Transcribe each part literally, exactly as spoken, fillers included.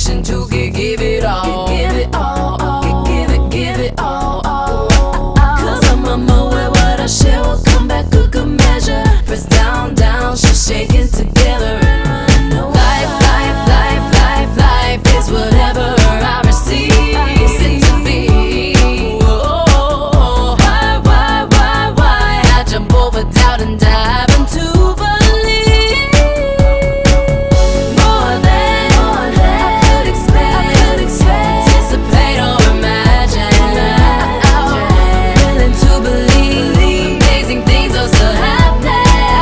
permission to give, give it all. Give it all, all. Give it, give it all, all. Cause I'm a mo where what I share will come back a good measure. Press down, down, she's shaking together. Life, life, life, life, life is whatever I receive. It to be. Oh, why, why, why, why? I jump over doubt and dive into belief. More than, more than I could expect, I could expect. Anticipate or imagine. Willing to believe amazing things are still happening.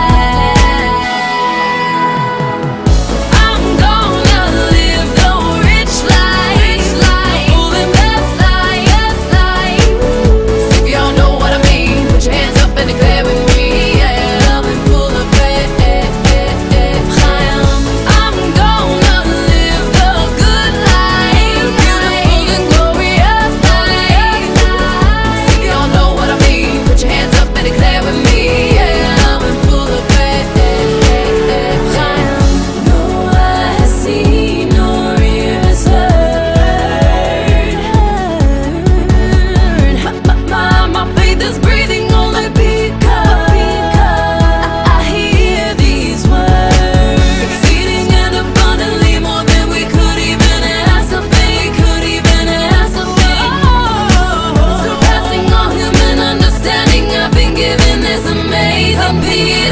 I'm gonna live the rich life, the full and best life, best life. So if y'all know what I mean, put your hands up and declare with me. Yeah, love and full of faith. I'm gonna live the good life, beautiful and glorious life. So if y'all know what I mean, put your hands up and declare with me. Yeah, love and full of faith. No eye has seen, nor ear has heard. My, my, my faith is breathing only because I hear these words. Exceeding and abundantly more than we could even ask of thee, could even ask of thee. Surpassing all human understanding, I've been given this amazing peace.